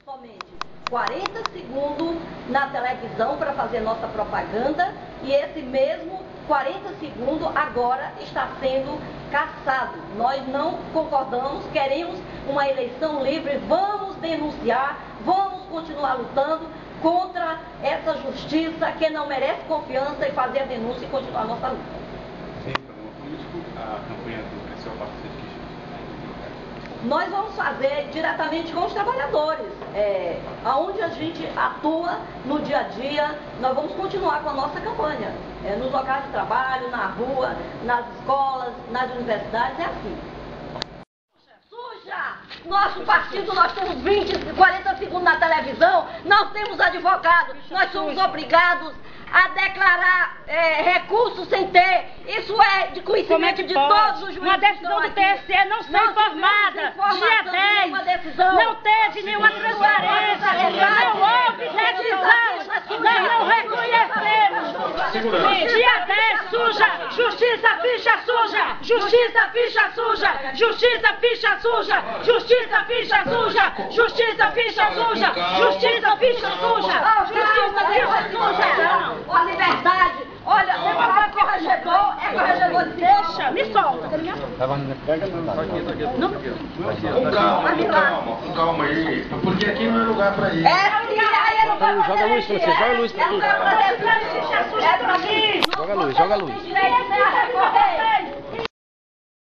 somente 40 segundos na televisão para fazer nossa propaganda e esse mesmo 40 segundos agora está sendo cassado. Nós não concordamos, queremos uma eleição livre, vamos denunciar, vamos continuar lutando contra essa justiça que não merece confiança e fazer a denúncia e continuar a nossa luta. Sim, programa político, a campanha do Cresceu Partido que nós vamos fazer diretamente com os trabalhadores, aonde a gente atua no dia a dia, nós vamos continuar com a nossa campanha, nos locais de trabalho, na rua, nas escolas, nas universidades, é assim. Suja! Nosso partido, nós temos 20, 40 segundos na televisão, nós temos advogados, nós somos obrigados a declarar recursos sem ter. Isso é de conhecimento de todos os juízes. Uma decisão do TSE não foi informada. Dia 10. Não teve nenhuma transparência. Não houve revisão. Nós não reconhecemos. Dia 10, suja. Justiça, ficha suja. Justiça, ficha suja. Justiça, ficha suja. Justiça, ficha suja. Justiça, ficha suja. Justiça, ficha suja. Justiça, ficha suja. A liberdade, olha, é corregedor de deixa, me solta. Com calma aí, porque aqui não é lugar pra ir. Joga a luz, Francisco, joga a luz pra tu. Joga a luz, joga a luz.